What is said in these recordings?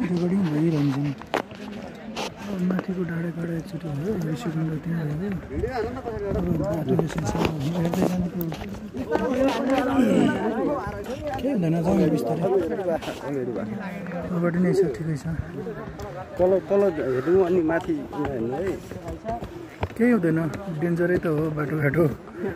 recording भइरहन्छ नि माथिको डाँडा काँडा एकचोटि भयो ऋषिकुण्ड त्यहाँ भयो अब बाटोले सिलसिला हेर्दै जानुको केही हुँदैन जाउँ बिस्तारै अगाडि नै छ ठिकै छ तल तल हेर्नु अनि माथि हेर्नु है केही हुँदैन डेन्जरै त हो बाटोघाटो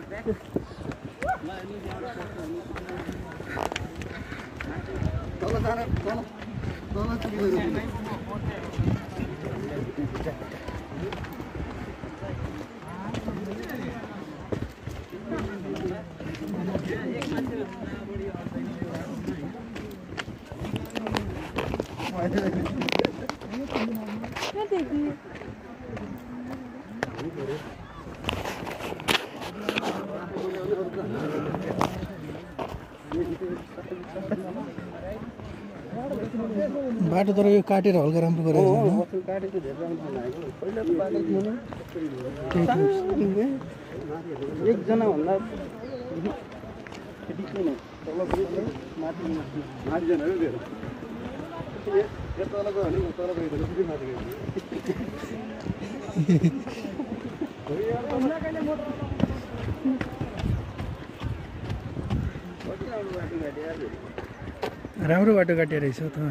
बाटो तर यो काटेर हल्का राम्रो गरेको एकजना भन्दा राम्रो बाटो काटिएर रहेछ त